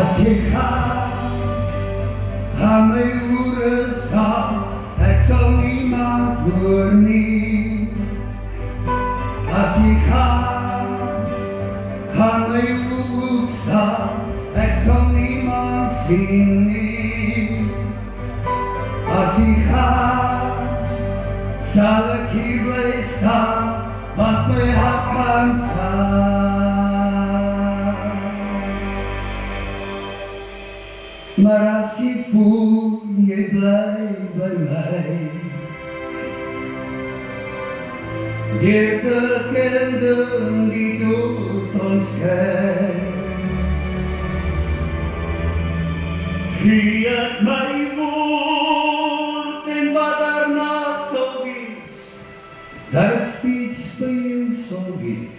Gaan my oore staan, ek sal niemand hoor nie. As ek gaan my oog staan, ek sal niemand sien nie. As ek gaan, sal ek hier bly staan, want my hart kan staan. Maar as jy voel, jy bly by my, deur te kende die dood ons skei. Gee ek my woord en wat daarna sal wees, dat ek steeds by jou sal wees.